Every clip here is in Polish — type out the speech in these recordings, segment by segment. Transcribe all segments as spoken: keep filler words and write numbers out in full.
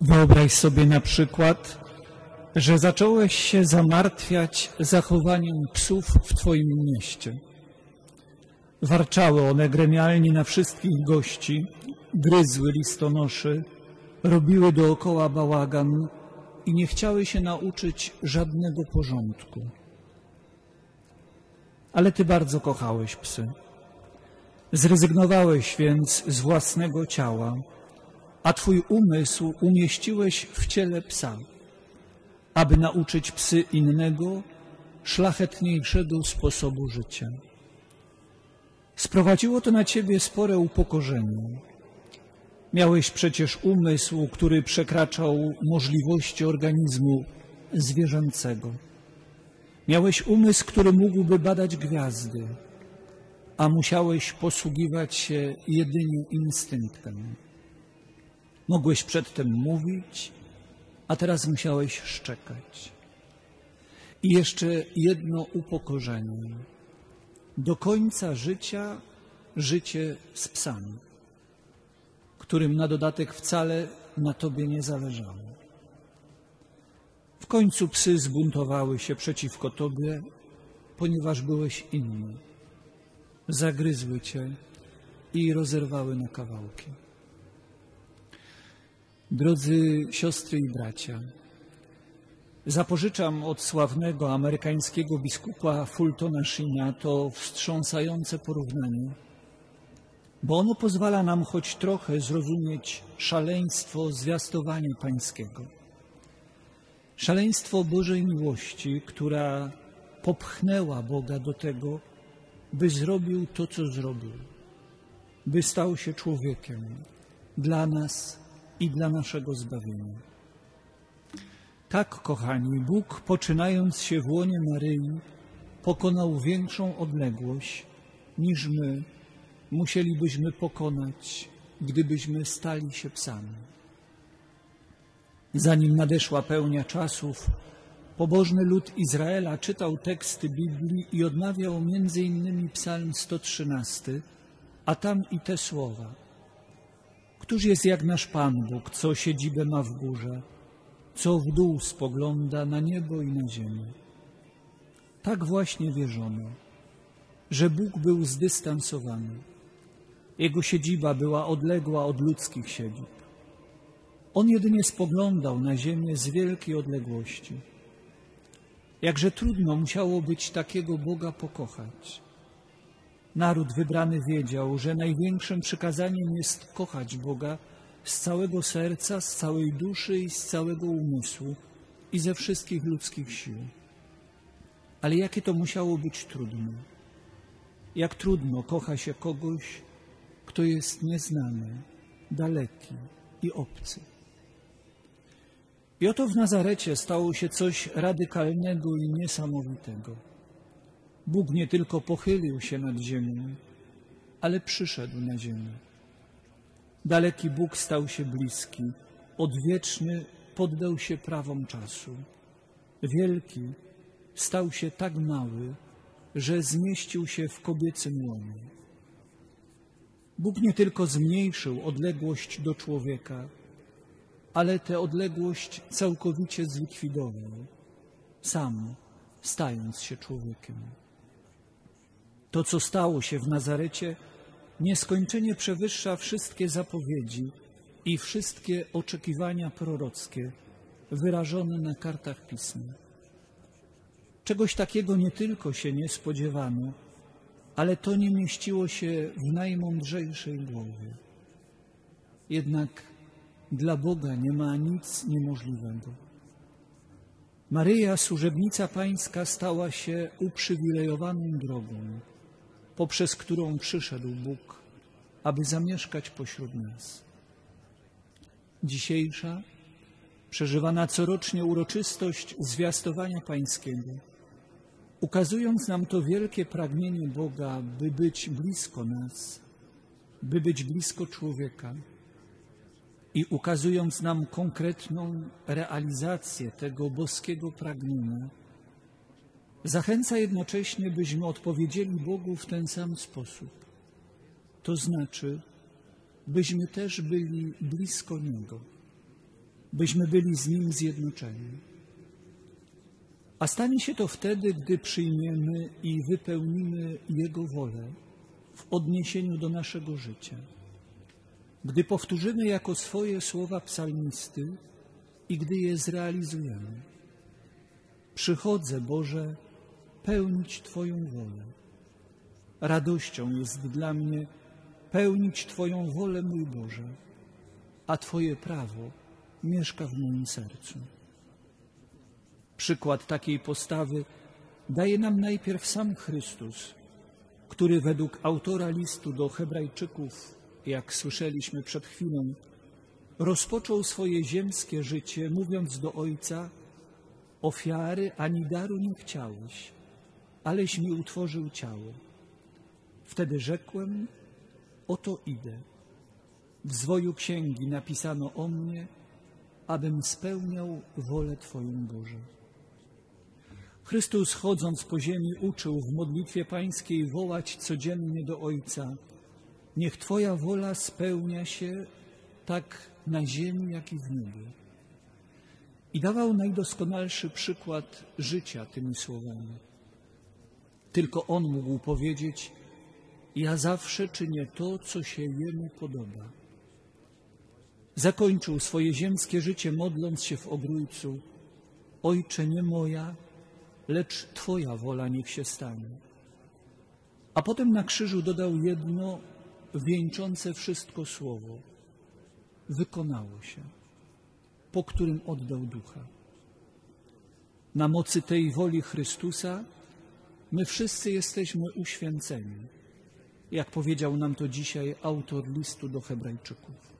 Wyobraź sobie na przykład, że zacząłeś się zamartwiać zachowaniem psów w twoim mieście. Warczały one gremialnie na wszystkich gości, gryzły listonoszy, robiły dookoła bałagan i nie chciały się nauczyć żadnego porządku. Ale ty bardzo kochałeś psy. Zrezygnowałeś więc z własnego ciała, a twój umysł umieściłeś w ciele psa, aby nauczyć psy innego, szlachetniejszego sposobu życia. Sprowadziło to na ciebie spore upokorzenie. Miałeś przecież umysł, który przekraczał możliwości organizmu zwierzęcego. Miałeś umysł, który mógłby badać gwiazdy, a musiałeś posługiwać się jedynie instynktem. Mogłeś przedtem mówić, a teraz musiałeś szczekać. I jeszcze jedno upokorzenie. Do końca życia życie z psami, którym na dodatek wcale na tobie nie zależało. W końcu psy zbuntowały się przeciwko tobie, ponieważ byłeś inny. Zagryzły cię i rozerwały na kawałki. Drodzy siostry i bracia, zapożyczam od sławnego amerykańskiego biskupa Fultona Sheena to wstrząsające porównanie, bo ono pozwala nam choć trochę zrozumieć szaleństwo zwiastowania pańskiego. Szaleństwo Bożej miłości, która popchnęła Boga do tego, by zrobił to, co zrobił, by stał się człowiekiem dla nas i dla naszego zbawienia. Tak, kochani, Bóg, poczynając się w łonie Maryi, pokonał większą odległość, niż my musielibyśmy pokonać, gdybyśmy stali się psami. Zanim nadeszła pełnia czasów, pobożny lud Izraela czytał teksty Biblii i odmawiał między innymi Psalm sto trzynasty, a tam i te słowa. Któż jest jak nasz Pan Bóg, co siedzibę ma w górze, co w dół spogląda na niebo i na ziemię. Tak właśnie wierzono, że Bóg był zdystansowany. Jego siedziba była odległa od ludzkich siedzib. On jedynie spoglądał na ziemię z wielkiej odległości. Jakże trudno musiało być takiego Boga pokochać. Naród wybrany wiedział, że największym przykazaniem jest kochać Boga z całego serca, z całej duszy i z całego umysłu i ze wszystkich ludzkich sił. Ale jakie to musiało być trudne. Jak trudno kocha się kogoś, kto jest nieznany, daleki i obcy. I oto w Nazarecie stało się coś radykalnego i niesamowitego. Bóg nie tylko pochylił się nad ziemią, ale przyszedł na ziemię. Daleki Bóg stał się bliski, odwieczny poddał się prawom czasu. Wielki stał się tak mały, że zmieścił się w kobiecym łonie. Bóg nie tylko zmniejszył odległość do człowieka, ale tę odległość całkowicie zlikwidował, sam stając się człowiekiem. To, co stało się w Nazarecie, nieskończenie przewyższa wszystkie zapowiedzi i wszystkie oczekiwania prorockie wyrażone na kartach Pisma. Czegoś takiego nie tylko się nie spodziewano, ale to nie mieściło się w najmądrzejszej głowie. Jednak dla Boga nie ma nic niemożliwego. Maryja, służebnica pańska, stała się uprzywilejowaną drogą, poprzez którą przyszedł Bóg, aby zamieszkać pośród nas. Dzisiejsza, przeżywana corocznie uroczystość zwiastowania pańskiego, ukazując nam to wielkie pragnienie Boga, by być blisko nas, by być blisko człowieka i ukazując nam konkretną realizację tego boskiego pragnienia, zachęca jednocześnie, byśmy odpowiedzieli Bogu w ten sam sposób. To znaczy, byśmy też byli blisko Niego. byśmy byli z Nim zjednoczeni. A stanie się to wtedy, gdy przyjmiemy i wypełnimy Jego wolę w odniesieniu do naszego życia. Gdy powtórzymy jako swoje słowa psalmisty i gdy je zrealizujemy. Przychodzę, Boże, pełnić Twoją wolę. Radością jest dla mnie pełnić Twoją wolę, mój Boże, a Twoje prawo mieszka w moim sercu. Przykład takiej postawy daje nam najpierw sam Chrystus, który według autora listu do Hebrajczyków, jak słyszeliśmy przed chwilą, rozpoczął swoje ziemskie życie, mówiąc do Ojca: ofiary ani daru nie chciałeś, aleś mi utworzył ciało. Wtedy rzekłem: oto idę. W zwoju księgi napisano o mnie, abym spełniał wolę Twoją, Boże. Chrystus, chodząc po ziemi, uczył w modlitwie pańskiej wołać codziennie do Ojca: niech Twoja wola spełnia się tak na ziemi, jak i w niebie. I dawał najdoskonalszy przykład życia tymi słowami. Tylko On mógł powiedzieć: ja zawsze czynię to, co się Jemu podoba. Zakończył swoje ziemskie życie, modląc się w obrójcu: Ojcze, nie moja, lecz Twoja wola niech się stanie. A potem na krzyżu dodał jedno wieńczące wszystko słowo: wykonało się, po którym oddał ducha. Na mocy tej woli Chrystusa my wszyscy jesteśmy uświęceni, jak powiedział nam to dzisiaj autor listu do Hebrajczyków.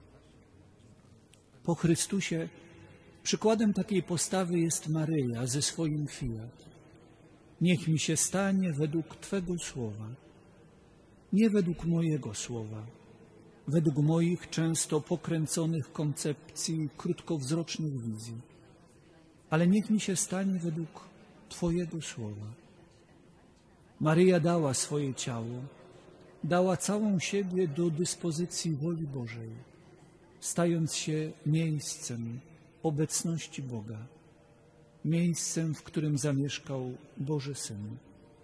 Po Chrystusie przykładem takiej postawy jest Maryja ze swoim fiat. Niech mi się stanie według Twego słowa, nie według mojego słowa, według moich często pokręconych koncepcji, krótkowzrocznych wizji, ale niech mi się stanie według Twojego słowa. Maryja dała swoje ciało, dała całą siebie do dyspozycji woli Bożej, stając się miejscem obecności Boga, miejscem, w którym zamieszkał Boży Syn.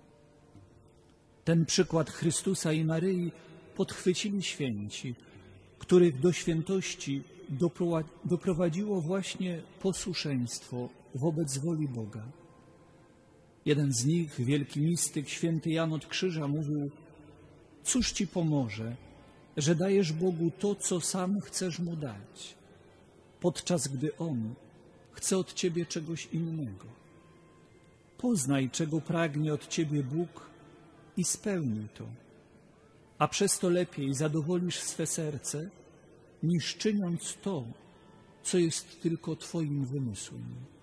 Ten przykład Chrystusa i Maryi podchwycili święci, których do świętości doprowadziło właśnie posłuszeństwo wobec woli Boga. Jeden z nich, wielki mistyk, święty Jan od Krzyża, mówił: cóż Ci pomoże, że dajesz Bogu to, co sam chcesz Mu dać, podczas gdy On chce od Ciebie czegoś innego. Poznaj, czego pragnie od Ciebie Bóg i spełnij to, a przez to lepiej zadowolisz swe serce, niż czyniąc to, co jest tylko Twoim wymysłem.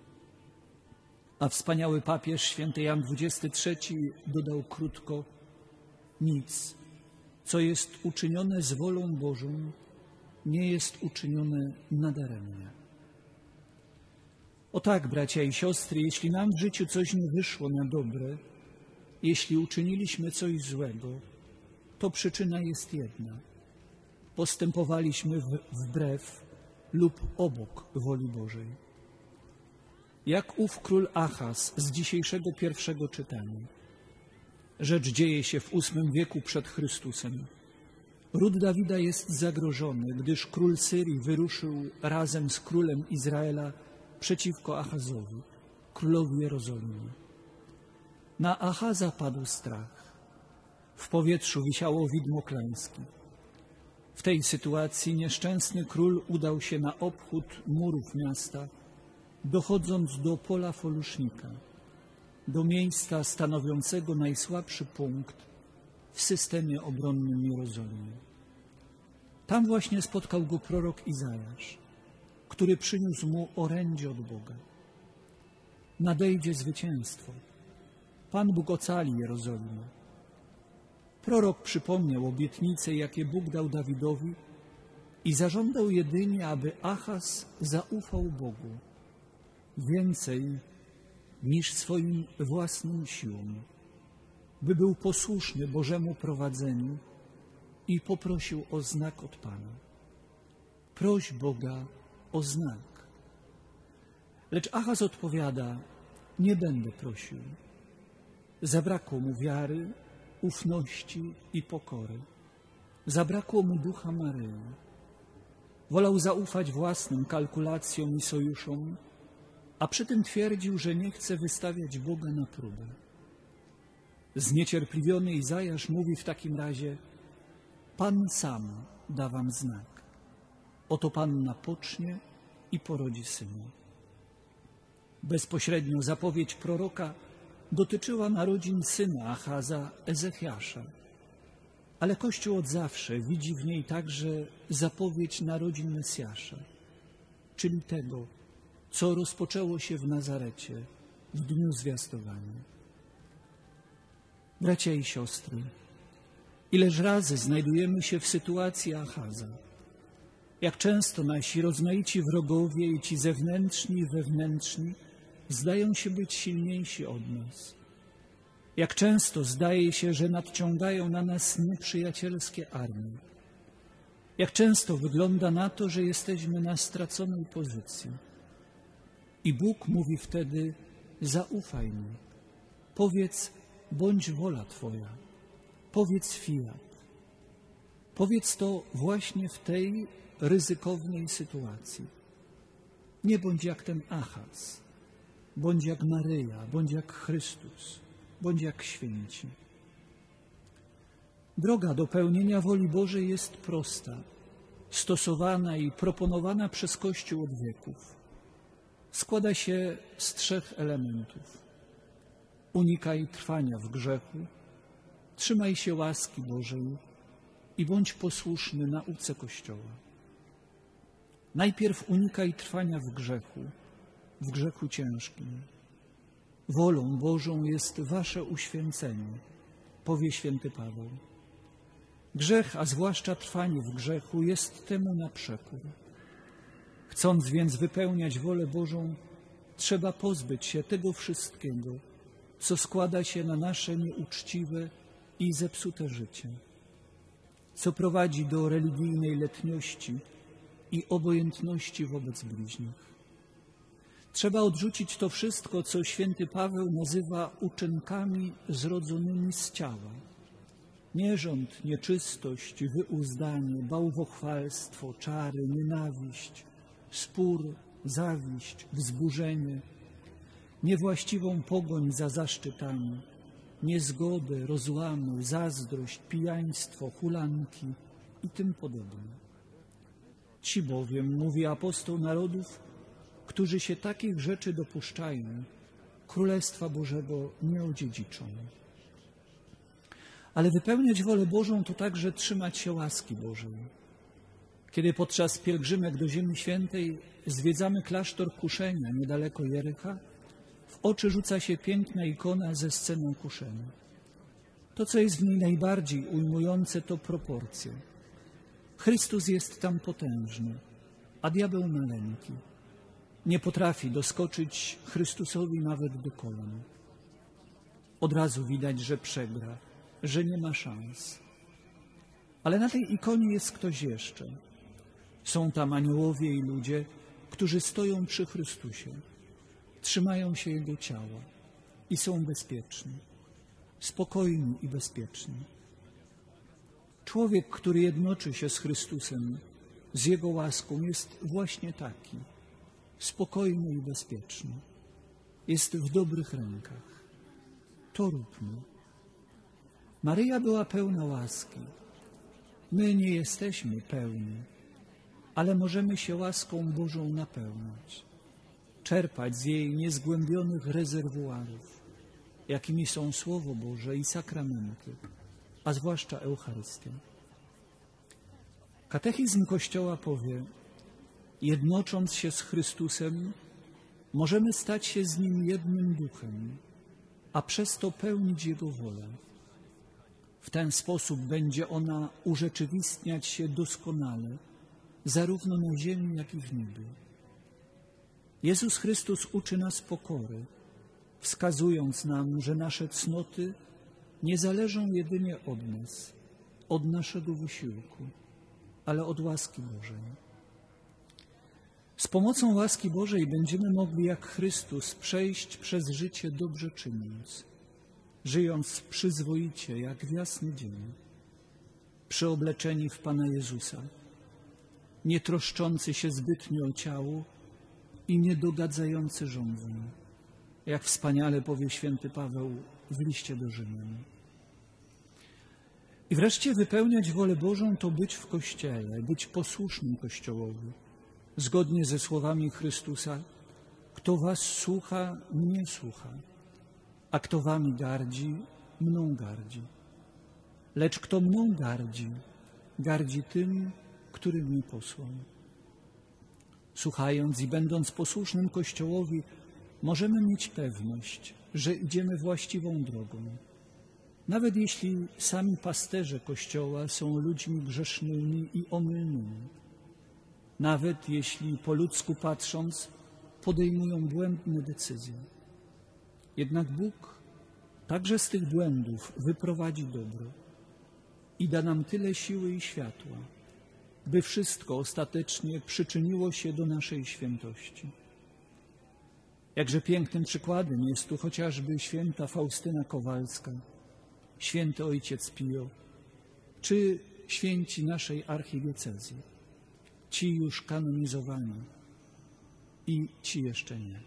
A wspaniały papież święty Jan dwudziesty trzeci dodał krótko: nic, co jest uczynione z wolą Bożą, nie jest uczynione nadaremnie. O tak, bracia i siostry, jeśli nam w życiu coś nie wyszło na dobre, jeśli uczyniliśmy coś złego, to przyczyna jest jedna. Postępowaliśmy wbrew lub obok woli Bożej. Jak ów król Achaz z dzisiejszego pierwszego czytania. Rzecz dzieje się w ósmym wieku przed Chrystusem. Ród Dawida jest zagrożony, gdyż król Syrii wyruszył razem z królem Izraela przeciwko Achazowi, królowi Jerozolimy. Na Achaza padł strach. W powietrzu wisiało widmo klęski. W tej sytuacji nieszczęsny król udał się na obchód murów miasta, dochodząc do pola Folusznika, do miejsca stanowiącego najsłabszy punkt w systemie obronnym Jerozolimy. Tam właśnie spotkał go prorok Izajasz, który przyniósł mu orędzie od Boga. Nadejdzie zwycięstwo. Pan Bóg ocali Jerozolimę. Prorok przypomniał obietnice, jakie Bóg dał Dawidowi i zażądał jedynie, aby Achaz zaufał Bogu więcej niż swoim własnym siłom, by był posłuszny Bożemu prowadzeniu i poprosił o znak od Pana. Proś Boga o znak, Lecz Achaz odpowiada: nie będę prosił. Zabrakło mu wiary, ufności i pokory. Zabrakło mu ducha Maryi. Wolał zaufać własnym kalkulacjom i sojuszom, a przy tym twierdził, że nie chce wystawiać Boga na próbę. Zniecierpliwiony Izajasz mówi w takim razie: Pan sam da wam znak. Oto panna pocznie i porodzi syna. Bezpośrednio zapowiedź proroka dotyczyła narodzin syna Achaza, Ezechiasza. Ale Kościół od zawsze widzi w niej także zapowiedź narodzin Mesjasza, czyli tego, co rozpoczęło się w Nazarecie w dniu zwiastowania. Bracia i siostry, ileż razy znajdujemy się w sytuacji Achaza. Jak często nasi rozmaici wrogowie i ci zewnętrzni i wewnętrzni zdają się być silniejsi od nas. Jak często zdaje się, że nadciągają na nas nieprzyjacielskie armie. Jak często wygląda na to, że jesteśmy na straconej pozycji. I Bóg mówi wtedy: zaufaj mi, powiedz: bądź wola Twoja, powiedz fiat. Powiedz to właśnie w tej ryzykownej sytuacji. Nie bądź jak ten Achaz, bądź jak Maryja, bądź jak Chrystus, bądź jak święci. Droga do pełnienia woli Bożej jest prosta, stosowana i proponowana przez Kościół od wieków. Składa się z trzech elementów. Unikaj trwania w grzechu, trzymaj się łaski Bożej i bądź posłuszny nauce Kościoła. Najpierw unikaj trwania w grzechu, w grzechu ciężkim. Wolą Bożą jest wasze uświęcenie, powie święty Paweł. Grzech, a zwłaszcza trwanie w grzechu, jest temu na przekór. Chcąc więc wypełniać wolę Bożą, trzeba pozbyć się tego wszystkiego, co składa się na nasze nieuczciwe i zepsute życie, co prowadzi do religijnej letniości i obojętności wobec bliźnich. Trzeba odrzucić to wszystko, co święty Paweł nazywa uczynkami zrodzonymi z ciała. Nierząd, nieczystość, wyuzdanie, bałwochwalstwo, czary, nienawiść, spór, zawiść, wzburzenie, niewłaściwą pogoń za zaszczytami, niezgodę, rozłamy, zazdrość, pijaństwo, hulanki i tym podobne. Ci bowiem, mówi apostoł narodów, którzy się takich rzeczy dopuszczają, Królestwa Bożego nie odziedziczą. Ale wypełniać wolę Bożą to także trzymać się łaski Bożej. Kiedy podczas pielgrzymek do Ziemi Świętej zwiedzamy klasztor kuszenia niedaleko Jericha, w oczy rzuca się piękna ikona ze sceną kuszenia. To, co jest w niej najbardziej ujmujące, to proporcje. Chrystus jest tam potężny, a diabeł maleńki. Nie potrafi doskoczyć Chrystusowi nawet do kolan. Od razu widać, że przegra, że nie ma szans. Ale na tej ikonie jest ktoś jeszcze. Są tam aniołowie i ludzie, którzy stoją przy Chrystusie, trzymają się Jego ciała i są bezpieczni, spokojni i bezpieczni. Człowiek, który jednoczy się z Chrystusem, z Jego łaską, jest właśnie taki, spokojny i bezpieczny. Jest w dobrych rękach. To róbmy. Maryja była pełna łaski. My nie jesteśmy pełni, ale możemy się łaską Bożą napełniać, czerpać z jej niezgłębionych rezerwuarów, jakimi są Słowo Boże i sakramenty, a zwłaszcza Eucharystia. Katechizm Kościoła powie: jednocząc się z Chrystusem, możemy stać się z Nim jednym duchem, a przez to pełnić Jego wolę. W ten sposób będzie ona urzeczywistniać się doskonale, zarówno na ziemi, jak i w niebie. Jezus Chrystus uczy nas pokory, wskazując nam, że nasze cnoty nie zależą jedynie od nas, od naszego wysiłku, ale od łaski Bożej. Z pomocą łaski Bożej będziemy mogli jak Chrystus przejść przez życie dobrze czyniąc, żyjąc przyzwoicie jak w jasny dzień, przyobleczeni w Pana Jezusa, nie troszczący się zbytnio o ciało i nie dogadzający żądzeń, jak wspaniale powie święty Paweł w liście do Rzymian. I wreszcie wypełniać wolę Bożą to być w Kościele, być posłusznym Kościołowi, zgodnie ze słowami Chrystusa: kto was słucha, mnie słucha, a kto wami gardzi, mną gardzi. Lecz kto mną gardzi, gardzi tym, który mnie posłał. Słuchając i będąc posłusznym Kościołowi, możemy mieć pewność, że idziemy właściwą drogą. Nawet jeśli sami pasterze Kościoła są ludźmi grzesznymi i omylnymi. Nawet jeśli po ludzku patrząc podejmują błędne decyzje. Jednak Bóg także z tych błędów wyprowadzi dobro i da nam tyle siły i światła, by wszystko ostatecznie przyczyniło się do naszej świętości. Jakże pięknym przykładem jest tu chociażby święta Faustyna Kowalska, święty ojciec Pio, czy święci naszej archidiecezji, ci już kanonizowani i ci jeszcze nie.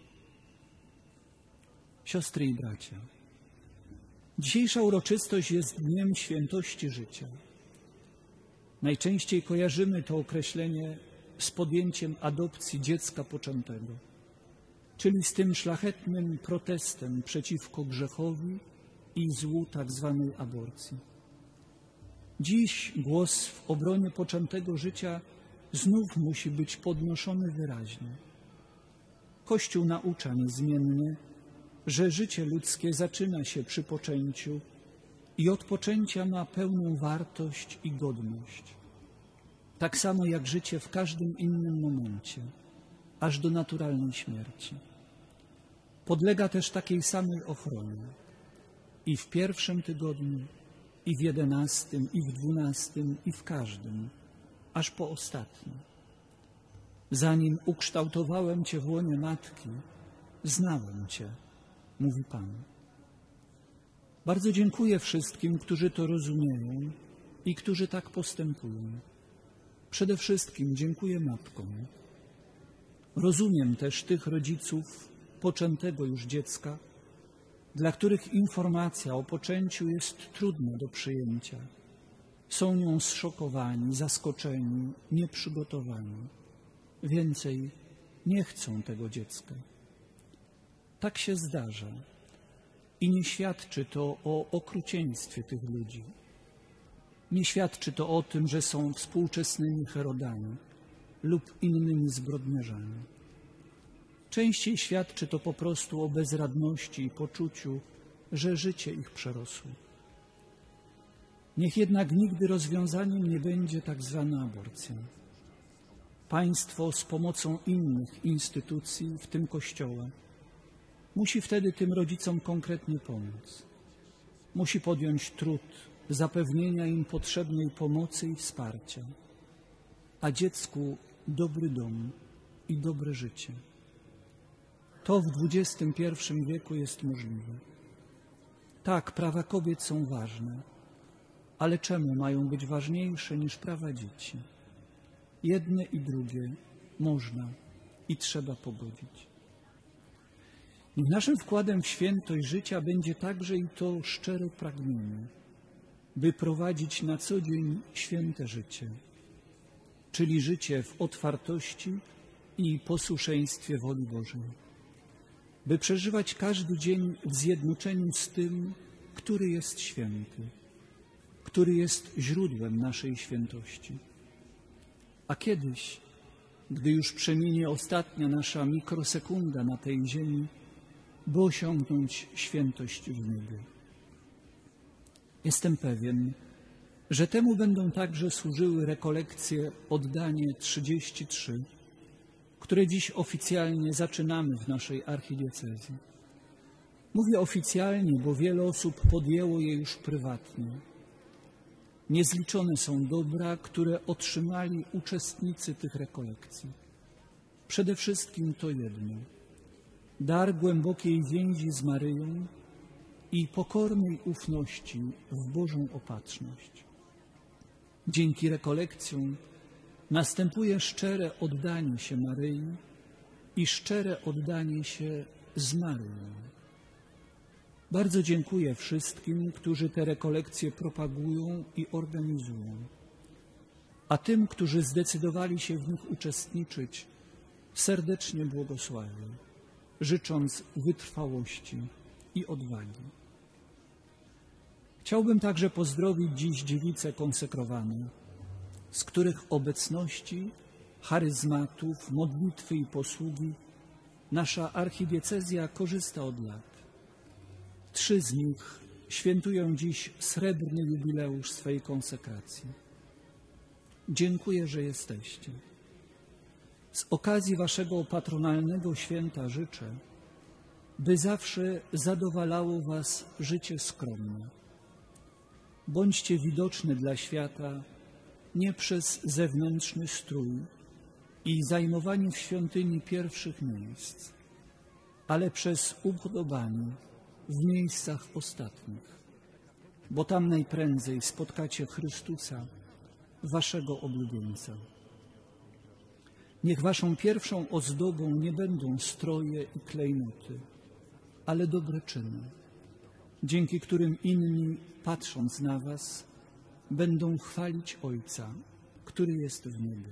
Siostry i bracia, dzisiejsza uroczystość jest dniem świętości życia. Najczęściej kojarzymy to określenie z podjęciem adopcji dziecka poczętego, czyli z tym szlachetnym protestem przeciwko grzechowi i złu tak zwanej aborcji. Dziś głos w obronie poczętego życia znów musi być podnoszony wyraźnie. Kościół naucza niezmiennie, że życie ludzkie zaczyna się przy poczęciu i od poczęcia ma pełną wartość i godność. Tak samo jak życie w każdym innym momencie, aż do naturalnej śmierci. Podlega też takiej samej ochronie i w pierwszym tygodniu, i w jedenastym, i w dwunastym, i w każdym, aż po ostatnim. Zanim ukształtowałem Cię w łonie matki, znałem Cię, mówi Pan. Bardzo dziękuję wszystkim, którzy to rozumieją i którzy tak postępują. Przede wszystkim dziękuję matkom. Rozumiem też tych rodziców poczętego już dziecka, dla których informacja o poczęciu jest trudna do przyjęcia. Są nią zszokowani, zaskoczeni, nieprzygotowani. Więcej nie chcą tego dziecka. Tak się zdarza i nie świadczy to o okrucieństwie tych ludzi. Nie świadczy to o tym, że są współczesnymi Herodami lub innymi zbrodniarzami. Częściej świadczy to po prostu o bezradności i poczuciu, że życie ich przerosło. Niech jednak nigdy rozwiązaniem nie będzie tak zwana aborcja. Państwo z pomocą innych instytucji, w tym Kościoła, musi wtedy tym rodzicom konkretnie pomóc. Musi podjąć trud zapewnienia im potrzebnej pomocy i wsparcia, a dziecku dobry dom i dobre życie. To w dwudziestym pierwszym wieku jest możliwe. Tak, prawa kobiet są ważne, ale czemu mają być ważniejsze niż prawa dzieci? Jedne i drugie można i trzeba pogodzić. I naszym wkładem w świętość życia będzie także i to szczere pragnienie, by prowadzić na co dzień święte życie, czyli życie w otwartości i posłuszeństwie woli Bożej, by przeżywać każdy dzień w zjednoczeniu z tym, który jest święty, który jest źródłem naszej świętości. A kiedyś, gdy już przeminie ostatnia nasza mikrosekunda na tej ziemi, by osiągnąć świętość w niebie. Jestem pewien, że temu będą także służyły rekolekcje Oddanie trzydzieści trzy, które dziś oficjalnie zaczynamy w naszej archidiecezji. Mówię oficjalnie, bo wiele osób podjęło je już prywatnie. Niezliczone są dobra, które otrzymali uczestnicy tych rekolekcji. Przede wszystkim to jedno: dar głębokiej więzi z Maryją i pokornej ufności w Bożą opatrzność. Dzięki rekolekcjom następuje szczere oddanie się Maryi i szczere oddanie się z Maryją. Bardzo dziękuję wszystkim, którzy te rekolekcje propagują i organizują, a tym, którzy zdecydowali się w nich uczestniczyć, serdecznie błogosławię, życząc wytrwałości i odwagi. Chciałbym także pozdrowić dziś dziewice konsekrowane, z których obecności, charyzmatów, modlitwy i posługi nasza archidiecezja korzysta od lat. Trzy z nich świętują dziś srebrny jubileusz swej konsekracji. Dziękuję, że jesteście. Z okazji waszego patronalnego święta życzę, by zawsze zadowalało was życie skromne. Bądźcie widoczni dla świata nie przez zewnętrzny strój i zajmowanie w świątyni pierwszych miejsc, ale przez upodobanie w miejscach ostatnich, bo tam najprędzej spotkacie Chrystusa, waszego oblubieńca. Niech waszą pierwszą ozdobą nie będą stroje i klejnoty, ale dobre czyny, dzięki którym inni, patrząc na was, będą chwalić Ojca, który jest w niebie.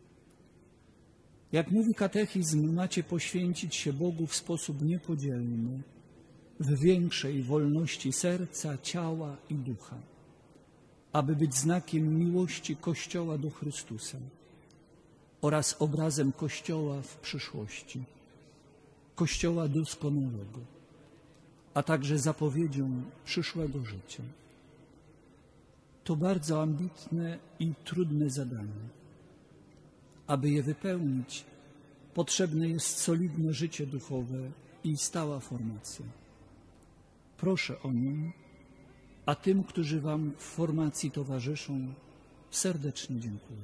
Jak mówi katechizm, macie poświęcić się Bogu w sposób niepodzielny, w większej wolności serca, ciała i ducha, aby być znakiem miłości Kościoła do Chrystusa oraz obrazem Kościoła w przyszłości, Kościoła doskonałego, a także zapowiedzią przyszłego życia. To bardzo ambitne i trudne zadanie. Aby je wypełnić, potrzebne jest solidne życie duchowe i stała formacja. Proszę o nią, a tym, którzy wam w formacji towarzyszą, serdecznie dziękuję.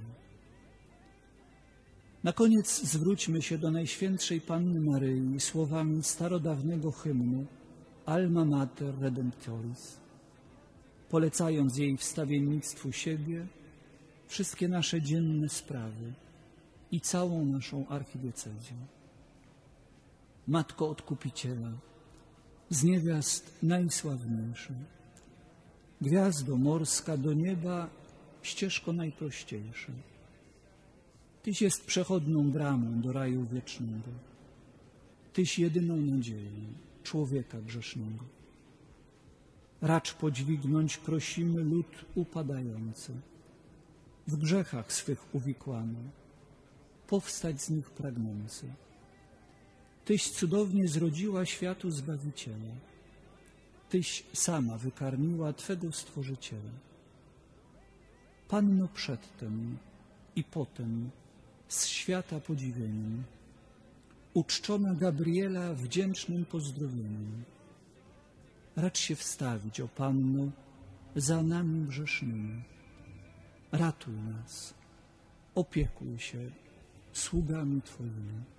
Na koniec zwróćmy się do Najświętszej Panny Maryi słowami starodawnego hymnu Alma Mater Redemptoris, polecając jej wstawiennictwu siebie, wszystkie nasze dzienne sprawy i całą naszą archidiecezję. Matko Odkupiciela, z niewiast najsławniejsza, gwiazdo morska do nieba, ścieżko najprościejsza. Tyś jest przechodnią bramą do raju wiecznego. Tyś jedyną nadzieją człowieka grzesznego. Racz podźwignąć, prosimy, lud upadający, w grzechach swych uwikłany, powstać z nich pragnący. Tyś cudownie zrodziła światu Zbawiciela. Tyś sama wykarmiła Twego Stworzyciela. Panno przedtem i potem z świata podziwieniem, uczczona Gabriela wdzięcznym pozdrowieniem. Racz się wstawić, o Panno, za nami grzesznymi. Ratuj nas, opiekuj się sługami Twoimi.